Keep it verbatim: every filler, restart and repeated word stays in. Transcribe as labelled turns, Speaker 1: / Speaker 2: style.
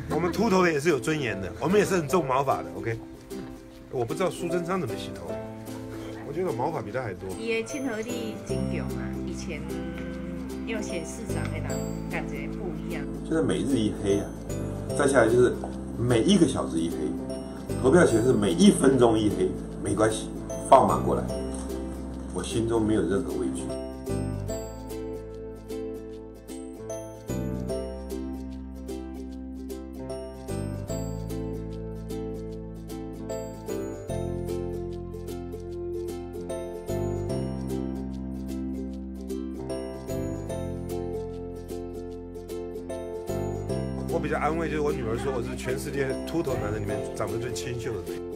Speaker 1: 我们秃头的也是有尊严的，我们也是很重毛发的。OK， 我不知道苏贞昌怎么洗头，我觉得我毛发比他还多。
Speaker 2: 伊的亲和力真强啊，以前要选市长的人感觉不一样。
Speaker 3: 现在每日一黑啊，再下来就是每一个小时一黑，投票前是每一分钟一黑，没关系，放马过来，我心中没有任何畏惧。
Speaker 1: 我比较安慰，就是我女儿说我是全世界秃头男人里面长得最清秀的。